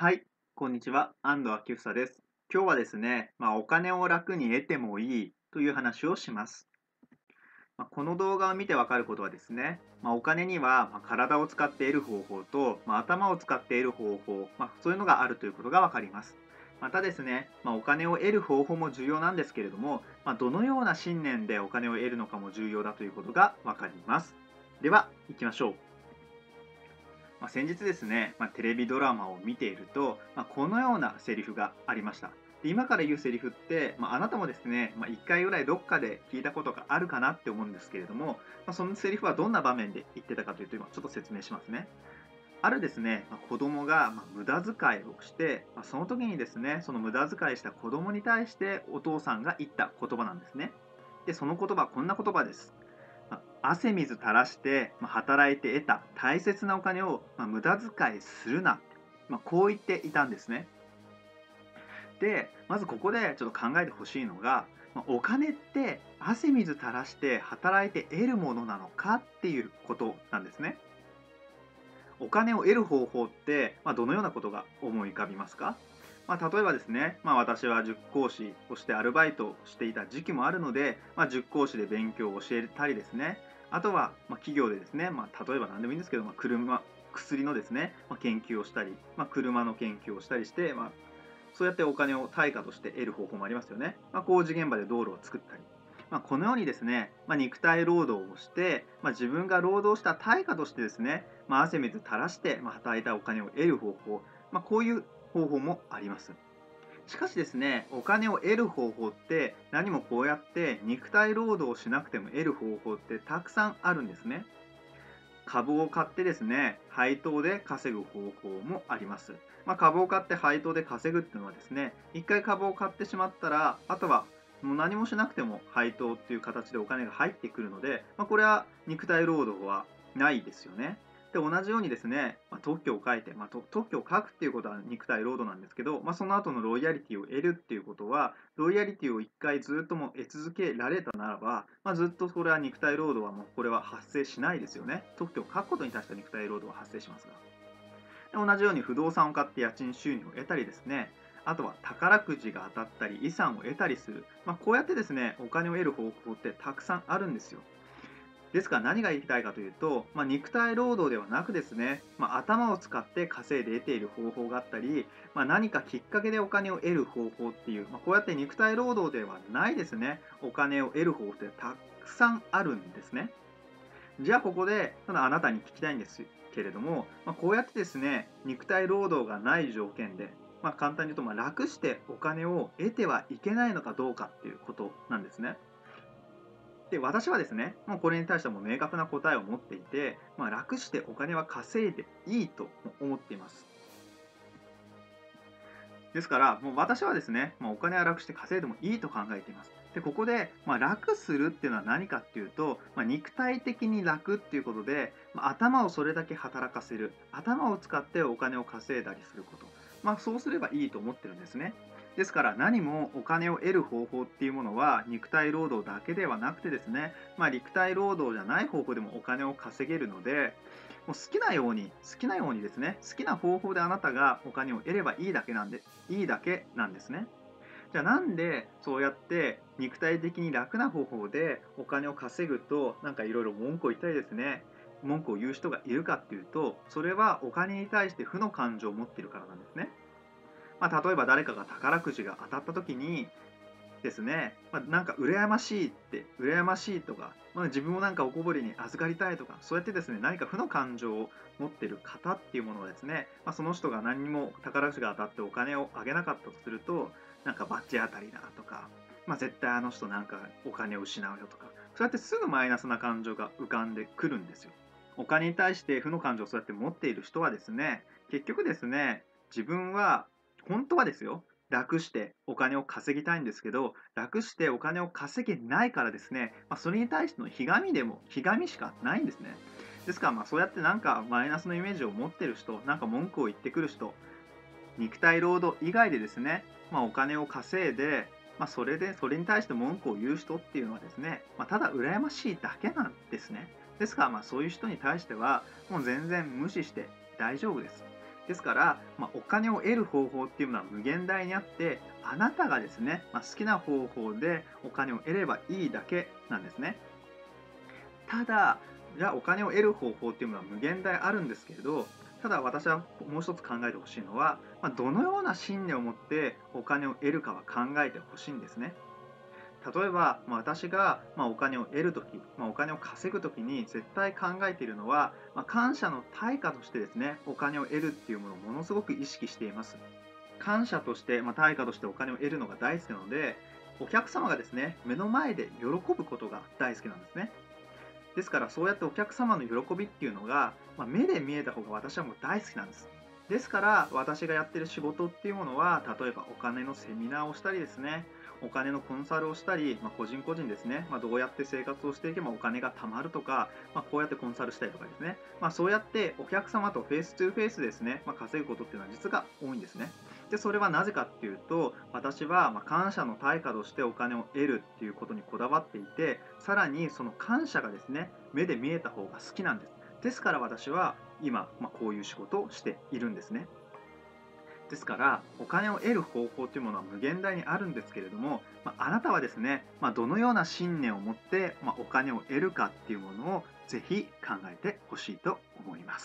はい、こんにちは。安藤明房です。今日はですね、お金を楽に得てもいいという話をします。この動画を見てわかることはですね、お金には体を使って得る方法と、頭を使って得る方法、そういうのがあるということがわかります。またですね、お金を得る方法も重要なんですけれども、どのような信念でお金を得るのかも重要だということがわかります。では、行きましょう。先日ですね、テレビドラマを見ていると、このようなセリフがありました。で今から言うセリフって、あなたもですね、1回ぐらいどっかで聞いたことがあるかなって思うんですけれども、そのセリフはどんな場面で言ってたかというと、今ちょっと説明しますね。あるですね、子供が無駄遣いをして、その時にですね、その無駄遣いした子供に対してお父さんが言った言葉なんですね。で、その言葉、こんな言葉です。汗水垂らして、働いて得た大切なお金を、無駄遣いするな、こう言っていたんですね。で、まずここでちょっと考えてほしいのが、お金って汗水垂らして働いて得るものなのかっていうことなんですね。お金を得る方法って、どのようなことが思い浮かびますか？例えばですね、私は塾講師としてアルバイトをしていた時期もあるので、塾講師で勉強を教えたりですね、あとは、企業でですね、例えば何でもいいんですけど、薬のですね、研究をしたり、車の研究をしたりして、そうやってお金を対価として得る方法もありますよね。工事現場で道路を作ったり。このようにですね、肉体労働をして、自分が労働した対価としてですね、汗水垂らして、働いたお金を得る方法、こういう方法もあります。しかしですね、お金を得る方法って何もこうやって肉体労働をしなくても得る方法ってたくさんあるんですね。株を買ってですね、配当で稼ぐ方法もあります。株を買って配当で稼ぐっていうのはですね、一回株を買ってしまったら、あとはもう何もしなくても配当っていう形でお金が入ってくるので、これは肉体労働はないですよね。で、同じようにですね、特許を書いて、特許を書くっていうことは肉体労働なんですけど、その後のロイヤリティを得るっていうことは、ロイヤリティを一回ずっとも得続けられたならば、ずっとこれは肉体労働はもうこれは発生しないですよね。特許を書くことに対しては肉体労働は発生しますが。同じように不動産を買って家賃収入を得たりですね、あとは宝くじが当たったり遺産を得たりする、こうやってですね、お金を得る方法ってたくさんあるんですよ。ですから何が言いたいかというと、肉体労働ではなくですね、頭を使って稼いで得ている方法があったり、何かきっかけでお金を得る方法っていう、こうやって肉体労働ではないですね、お金を得る方法ってたくさんあるんですね。じゃあここで、ただあなたに聞きたいんですけれども、こうやってですね、肉体労働がない条件で、簡単に言うと、楽してお金を得てはいけないのかどうかっていうことなんですね。で、私はですね、もうこれに対してはもう明確な答えを持っていて、楽してお金は稼いでいいと思っています。ですから、もう私はですね、お金は楽して稼いでもいいと考えています。で、ここで、楽するっていうのは何かっていうと、肉体的に楽っていうことで、頭をそれだけ働かせる。頭を使ってお金を稼いだりすること。そうすればいいと思ってるんですね。ですから何もお金を得る方法っていうものは肉体労働だけではなくてですね、肉体労働じゃない方法でもお金を稼げるので、もう好きなようにですね、好きな方法であなたがお金を得ればいいだけなんですね。じゃあなんでそうやって肉体的に楽な方法でお金を稼ぐとなんかいろいろ文句を言ったりですね、文句を言う人がいるかっていうと、それはお金に対して負の感情を持っているからなんですね。例えば誰かが宝くじが当たった時にですね、なんか羨ましいとか、自分もなんかおこぼれに預かりたいとか、そうやってですね、何か負の感情を持っている方っていうものはですね、その人が何にも宝くじが当たってお金をあげなかったとすると、なんか罰当たりだとか、絶対あの人なんかお金を失うよとか、そうやってすぐマイナスな感情が浮かんでくるんですよ。お金に対して負の感情をそうやって持っている人はですね、結局ですね、自分は本当はですよ、楽してお金を稼ぎたいんですけど、楽してお金を稼げないからですね、それに対してのひがみしかないんですね。ですから、そうやってなんかマイナスのイメージを持ってる人、なんか文句を言ってくる人、肉体労働以外でですね、お金を稼いで、それに対して文句を言う人っていうのはですね、ただ羨ましいだけなんですね。ですから、そういう人に対しては、もう全然無視して大丈夫です。 ですから、お金を得る方法っていうのは無限大にあって、あなたがですね、好きな方法でお金を得ればいいだけなんですね。ただ、じゃあお金を得る方法っていうのは無限大あるんですけれど、ただ私はもう一つ考えてほしいのは、どのような信念を持ってお金を得るかは考えてほしいんですね。例えば、私が、お金を得るとき、お金を稼ぐときに絶対考えているのは、感謝の対価としてですね、お金を得るっていうものをものすごく意識しています。感謝として、対価としてお金を得るのが大好きなので、お客様がですね、目の前で喜ぶことが大好きなんですね。ですから、そうやってお客様の喜びっていうのが、目で見えた方が私はもう大好きなんです。ですから、私がやってる仕事っていうものは、例えばお金のセミナーをしたりですね、お金のコンサルをしたり、個人個人ですね、どうやって生活をしていけばお金が貯まるとか、こうやってコンサルしたりとかですね、そうやってお客様とフェイス2フェイスですね、稼ぐことっていうのは実が多いんですね。で、それはなぜかっていうと、私は感謝の対価としてお金を得るっていうことにこだわっていて、さらにその感謝がですね、目で見えた方が好きなんです。ですから私は今、こういう仕事をしているんですね。ですから、お金を得る方法というものは無限大にあるんですけれども、あなたはですね、どのような信念を持って、お金を得るかっていうものをぜひ考えてほしいと思います。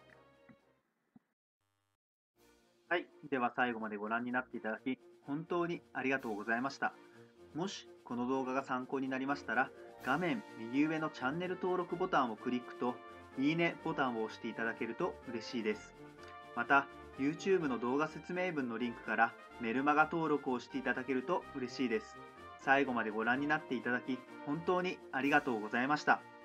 はい。では最後までご覧になっていただき、本当にありがとうございました。もしこの動画が参考になりましたら、画面右上のチャンネル登録ボタンをクリックと、いいねボタンを押していただけると嬉しいです。また、YouTube の動画説明文のリンクからメルマガ登録をしていただけると嬉しいです。最後までご覧になっていただき、本当にありがとうございました。